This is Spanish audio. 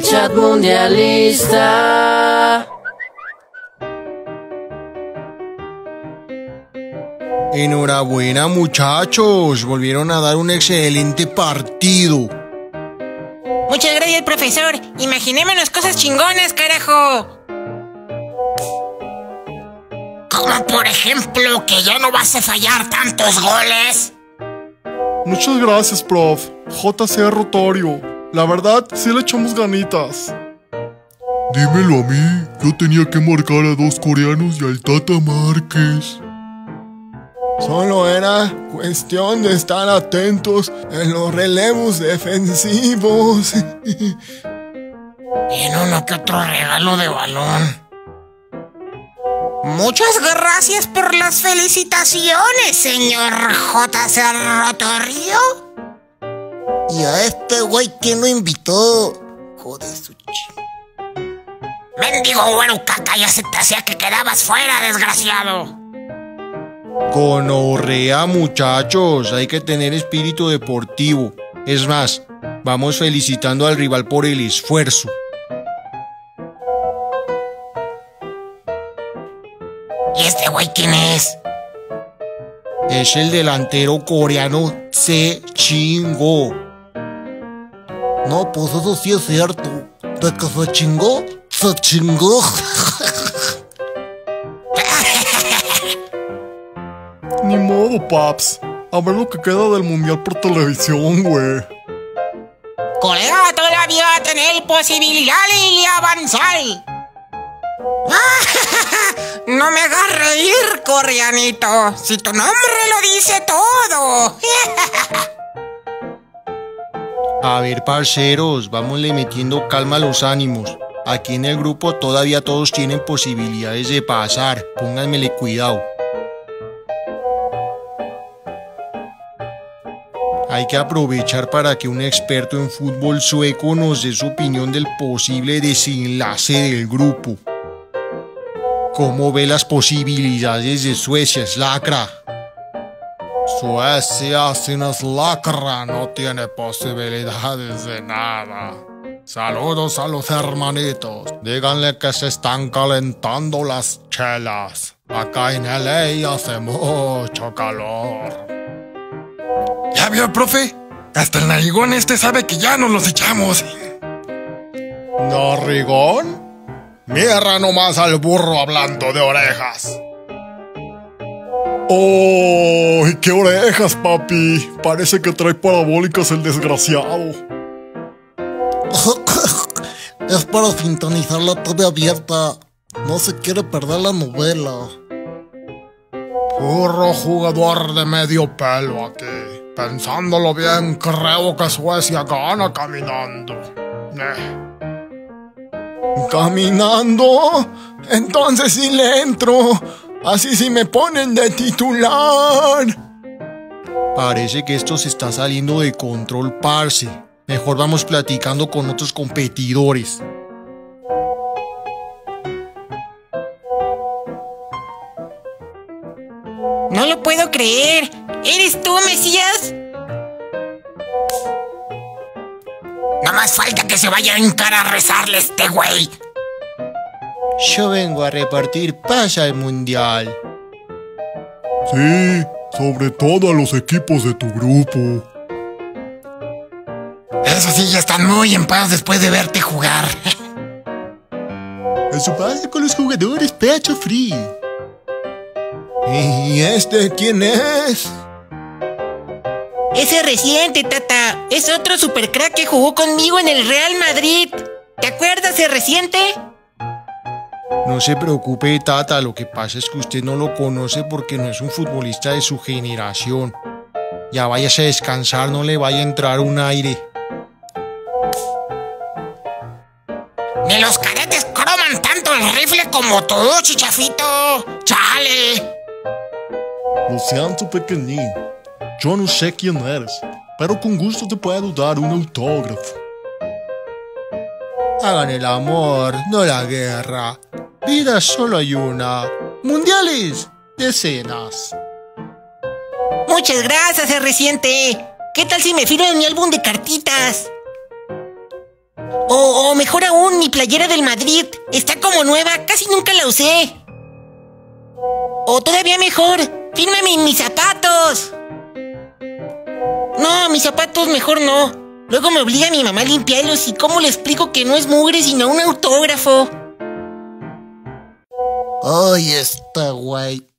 chat mundialista. Enhorabuena, muchachos, volvieron a dar un excelente partido. Muchas gracias, profesor. Imaginémonos cosas chingonas, carajo. Como por ejemplo que ya no vas a fallar tantos goles. Muchas gracias, prof. JC Rotorio. La verdad, sí le echamos ganitas. Dímelo a mí. Yo tenía que marcar a 2 coreanos y al Tata Márquez. Solo era cuestión de estar atentos en los relevos defensivos. Y en uno que otro regalo de balón. Muchas gracias por las felicitaciones, señor JC Rotorio. Y a este güey, ¿quién lo invitó? Joder, su Mendigo güero caca, ya se te hacía que quedabas fuera, desgraciado. Gonorrea, muchachos, hay que tener espíritu deportivo. Es más, vamos felicitando al rival por el esfuerzo. ¿Y este güey quién es? Es el delantero coreano Se Chingó. No, pues eso sí es cierto. De que se chingó, se chingó. Ni modo, paps. A ver lo que queda del mundial por televisión, güey. Corea todavía tiene posibilidades de avanzar. No me hagas reír, coreanito. Si tu nombre lo dice todo. A ver, parceros, vámonle metiendo calma a los ánimos. Aquí en el grupo todavía todos tienen posibilidades de pasar. Pónganmele cuidado. Hay que aprovechar para que un experto en fútbol sueco nos dé su opinión del posible desenlace del grupo. ¿Cómo ve las posibilidades de Suecia, Slacra? Suecia sin Slacra no tiene posibilidades de nada. Saludos a los hermanitos. Díganle que se están calentando las chelas. Acá en LA hace mucho calor. ¿Ya vio, profe? Hasta el narigón este sabe que ya nos los echamos. ¿Narigón? Mierda nomás al burro hablando de orejas. ¡Oh! ¡Qué orejas, papi! Parece que trae parabólicas el desgraciado. Es para sintonizar la TV abierta. No se quiere perder la novela. Puro jugador de medio pelo aquí. Pensándolo bien, creo que Suecia gana caminando. ¿Caminando? Entonces sí le entro. Así sí me ponen de titular. Parece que esto se está saliendo de control, parce. Mejor vamos platicando con otros competidores. No lo puedo creer. ¿Eres tú, Mesías? No más falta que se vaya a hincar a rezarle a este güey. Yo vengo a repartir paz al mundial. Sí, sobre todo a los equipos de tu grupo. Eso sí, ya están muy en paz después de verte jugar. Eso pasa con los jugadores pecho frío. ¿Y este quién es? Ese reciente, tata. Es otro supercrack que jugó conmigo en el Real Madrid. ¿Te acuerdas de reciente? No se preocupe, tata. Lo que pasa es que usted no lo conoce porque no es un futbolista de su generación. Ya váyase a descansar, no le vaya a entrar un aire. Ni los cadetes croman tanto el rifle como tú, chichafito. ¡Chale! Lo siento, pequeñín. Yo no sé quién eres, pero con gusto te puedo dar un autógrafo. Hagan el amor, no la guerra. Vida solo hay una. Mundiales, decenas. Muchas gracias, reciente. ¿Qué tal si me firmo en mi álbum de cartitas? O me mejor aún, mi playera del Madrid. Está como nueva, casi nunca la usé. O todavía mejor, fírmame mis zapatos. No, mis zapatos mejor no. Luego me obliga mi mamá a limpiarlos y cómo le explico que no es mugre sino un autógrafo. Ay, está guay.